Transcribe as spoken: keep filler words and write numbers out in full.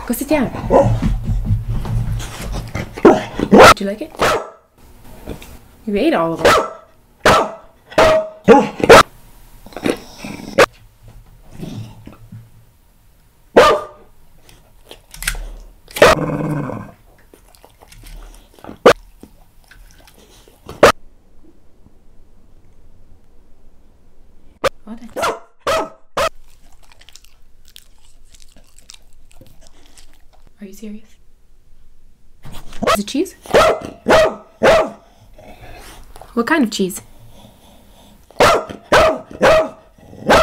Go sit down. Did you like it? You ate all of them. What? Are you serious? Is it cheese? What kind of cheese?